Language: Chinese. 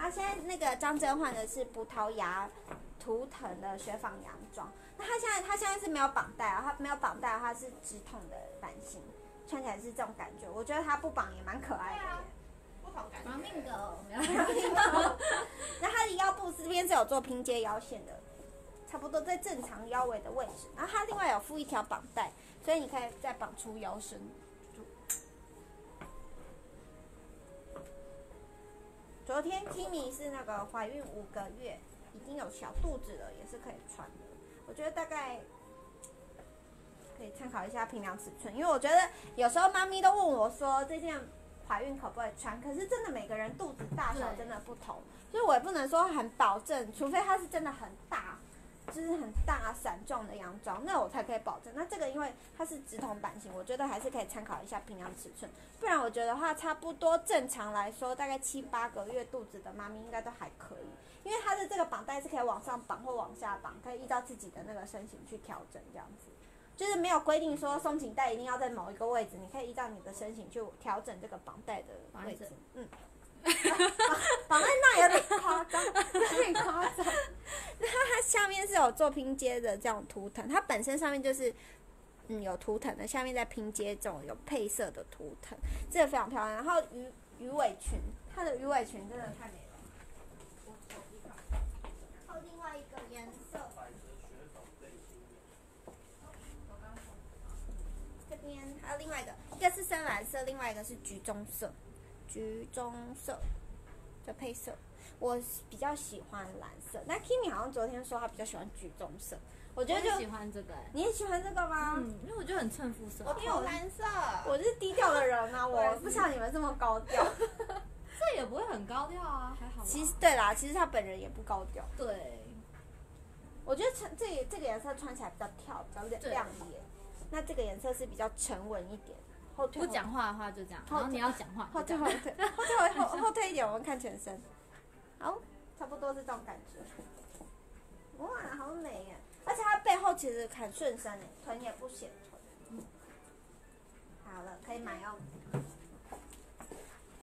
后现在那个张真换的是葡萄牙图腾的雪纺洋装。那他现在是没有绑带啊，他没有绑带的话是直筒的版型，穿起来是这种感觉。我觉得他不绑也蛮可爱的耶。 不同感觉。 亡命狗， 那它的腰部这边是有做拼接腰线的，差不多在正常腰围的位置。然后它另外有附一条绑带，所以你可以再绑出腰身。昨天 Kimi 是那个怀孕5个月，已经有小肚子了，也是可以穿的。我觉得大概可以参考一下平量尺寸，因为我觉得有时候妈咪都问我说这件怀孕可不可以穿，可是真的每个人肚子大小真的不同，所以我也不能说很保证，除非它是真的很大，就是很大伞状的洋装，那我才可以保证。那这个因为它是直筒版型，我觉得还是可以参考一下平量尺寸，不然我觉得话差不多正常来说，大概7、8个月肚子的妈咪应该都还可以，因为它的这个绑带是可以往上绑或往下绑，可以依照自己的那个身形去调整这样子。就是没有规定说松紧带一定要在某一个位置，你可以依照你的身形去调整这个绑带的位置。绑在那有点夸张，有点夸张。那它下面是有做拼接的这种图腾，它本身上面就是有图腾的，下面再拼接这种有配色的图腾，这个非常漂亮。然后鱼尾裙，它的鱼尾裙真的太美了。然后另外一个颜色。这边还有另外一个是深蓝色，另外一个是橘棕色，的配色。我比较喜欢蓝色，那 Kimi 好像昨天说他比较喜欢橘棕色，我觉得就喜欢这个你也喜欢这个吗？ 因为我觉得很衬肤色。 我投蓝色。 我是低调的人啊，我不像你们这么高调。 这也不会很高调啊，还好。 其实对啦，其实他本人也不高调。 对， 我觉得这个颜色穿起来比较跳，比较亮眼。那这个颜色是比较沉稳一点。 不讲话的话就这样，然后你要讲话， 后退一点，我们看全身。好，差不多是这种感觉。哇，好美耶！而且它背后其实很顺身耶，臀也不显臀。好了，可以买哦。